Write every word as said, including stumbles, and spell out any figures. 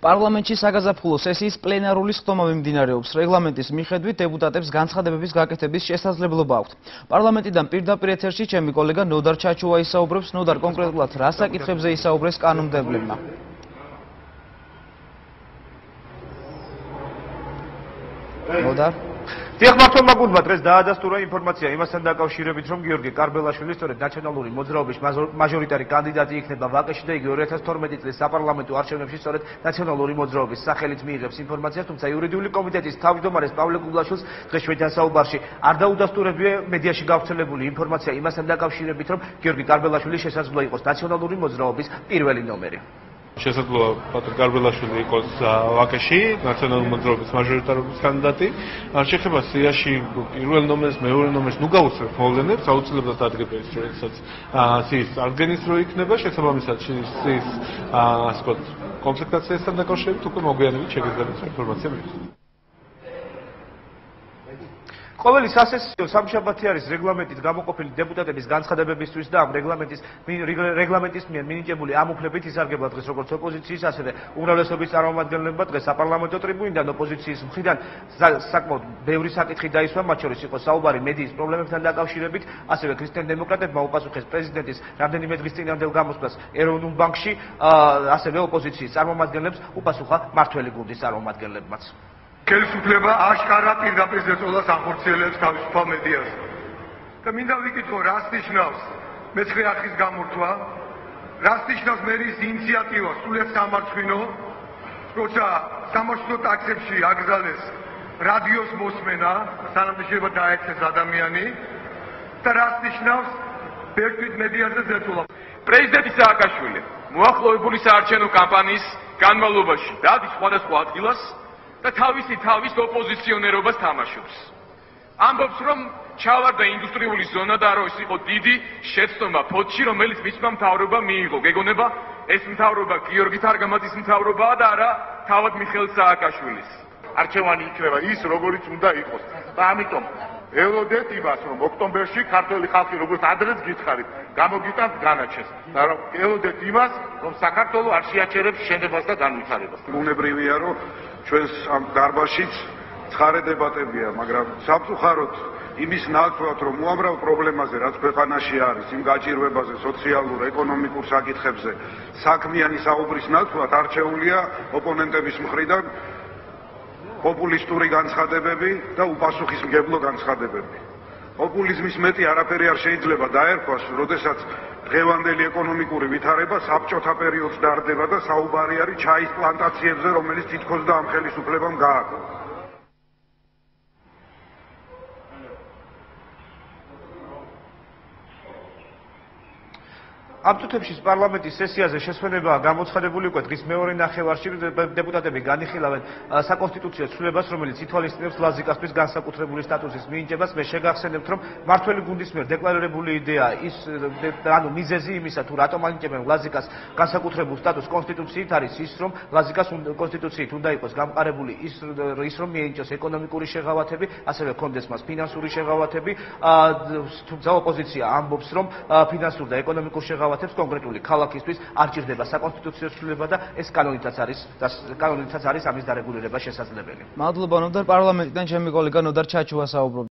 პარლამენტში საგაზაფხულო სესიის პლენარული სხდომა მიმდინარეობს. რეგლამენტის მიხედვით დეპუტატებს განცხადებების გაკეთების შესაძლებლობა აქვთ. პარლამენტიდან პირდაპირ ეთერში ჩემი კოლეგა ნოდარ ჩაჩუა ისაუბრებს. ნოდარ, კონკრეტულად რა საკითხებზე ისაუბრეს კანონმდებლებმა? ნოდარ დიახმართლმა გუნდმა დღეს დაადასტურა ინფორმაცია იმასთან დაკავშირებით, რომ გიორგი კარბელაშვილი სწორედ ნაციონალური მოძრაობის მაჟორიტარი კანდიდატი იქნება ვაკეში და იგი ორი ათას თორმეტი წლის საპარლამენტო არჩევნებში სწორედ ნაციონალური მოძრაობის სახელით მიიღებს ინფორმაციას, თუმცა იურიდიული კომიტეტის თავმჯდომარეს პავლე გუგლაშვილს დღეს ჩვენთან საუბარში არ დაუდასტურებია მედიაში გავრცელებული ინფორმაცია იმასთან დაკავშირებით, რომ გიორგი კარბელაშვილი შესაძლოა იყოს ნაციონალური მოძრაობის პირველი ნომერი. შესაძლოა პატრიკ კარბელაშვილი იყოს ვაკეში, ნაციონალური მოძრაობის მაჟორიტარობის კანდიდატი. არ შეხება სიაში პირველ ნომერს, მეორე ნომერს, ნუ გავუსწრებ მოვლენებს, აუცილებლად ადგება ის, როდესაც სიის წარდგენის დრო იქნება, შესაბამისად სიის ასე ვთქვათ, კომპლექტაციასთან დაკავშირებით უკვე მოგვიანებით შეგიძლიათ ინფორმაცია მივიღოთ. ყოველი სასესიო სამშაბათი არის რეგლამენტით გამოყოფილი დეპუტატების განცხადებებისთვის და ამ რეგლამენტის რეგლამენტის მიერ მინიჭებული ამ უფლებით ისარგებლა დღეს როგორც ოპოზიციის, ასევე უმრავლესობის წარმომადგენლებმა დღეს საპარლამენტო ტრიბუნიდან ოპოზიციის მხრიდან საკმაოდ ბევრი საკითხი დაისვა, მათ შორის იყო საუბარი მედიის პრობლემებთან დაკავშირებით, ასევე ქრისტიან დემოკრატებმა უპასუხეს პრეზიდენტის რამდენიმე დღის წინამდელ გამოსვლას ეროვნულ ბანკში, ასევე ოპოზიციის წარმომადგენლებს უპასუხა მართველი გუნდის წარმომადგენლებმაც. ხელისუფლება აშკარა პირდაპირ ზეწოლას ახორციელებს თავისუფალ მედიაზე. და მინდა ვიკითხო, რას ნიშნავს მეცხრე არხის გამორთვა, რას ნიშნავს მერის ინიციატივა სრულიად სამარცხვინო, როცა სამარცხვინო ტაქსებში აკრძალეს რადიოს მოსმენა, სანამ შეიძლება დაექცეს ადამიანი, და რას ნიშნავს ბერძნულ მედიაზე ზეწოლა. პრეზიდენტი სააკაშვილი მოახლოებული საარჩევნო კამპანიის განმავლობაში დადის სხვადასხვა ადგილას და თავისი თავის ოპოზიციონერობას თამაშობს. ამბობს, რომ ჩავარდა ინდუსტრიული ზონა და რომ ეს იყო დიდი შეცდომა ფოთში, რომელიც მისმა მთავრობა მიიღო. გეგონება ეს მთავრობა გიორგი თარგამაძის მთავრობაა და არა თავად მიხეილ სააკაშვილის. არჩევანი იქნება ის, როგორიც უნდა იყოს. და ამიტომ ელოდეთ იმას, რომ ოქტომბერში ქართული ხალხი როგორც ადრეც გითხარით, გამოგიტანთ განაჩენს. და რომ ელოდეთ იმას, რომ საქართველო არ შეაჩერებს შენებას და განვითარებას. უნებრივია, რომ ჩვენს ამ დარბაზშიც ცხარე დებატებია, მაგრამ სამწუხაროდ იმის ნაცვლად, რომ უამრავ პრობლემაზე, რაც ქვეყანაში არის, იმ გაჭირვებაზე, სოციალურ, ეკონომიკურ საკითხებზე, საქმიანი საუბრის ნაცვლად არჩეულია ოპონენტების მხრიდან პოპულისტური განცხადებები და უპასუხისმგებლო განცხადებები. პოპულიზმის მეტი არაფერი არ შეიძლება დაერქვას, როდესაც დღევანდელი ეკონომიკური ვითარება საბჭოთა პერიოდს დაარდება და საუბარი არის ჩაის პლანტაციებზე, რომელიც თითქოს და ამ ხელისუფლებამ გააკო. ამ თუთებში პარლამენტის სესიაზე შესვენებაა გამოცხადებული უკვე დღის მეორე ნახევარში დეპუტატები განიხილავენ საკონსტიტუციო ცვლილებას, რომელიც ითვალისწინებს ლაზიკასთვის განსაკუთრებული სტატუსის მინიჭებას. მე შეგახსენებთ, რომ მართველი გუნდის მიერ დეკლარირებული იდეა ის, ანუ მიზეზი იმისა, თუ რატომ ანიჭებენ ლაზიკას განსაკუთრებულ სტატუსს კონსტიტუციით არის ის, რომ ლაზიკას კონსტიტუციით უნდა იყოს გამყარებული ის, ის რომ მიენიჭოს ეკონომიკური შეღავათები, ასევე კონდეს მას ფინანსური შეღავათები, თუმცა ოპოზიცია ამბობს, რომ ფინანსურ და ეკონომიკურ შეღავათებს კონკრეტული ქალაქისთვის არ ჭირდება საკონსტიტუციო ცვლილება და ეს კანონითაც არის და კანონითაც არის ამის დარეგულირება შესაძლებელი. მადლობა, ნოდარ, პარლამენტიდან ჩემი კოლეგა ნოდარ ჩაჩუა საუბრობდა.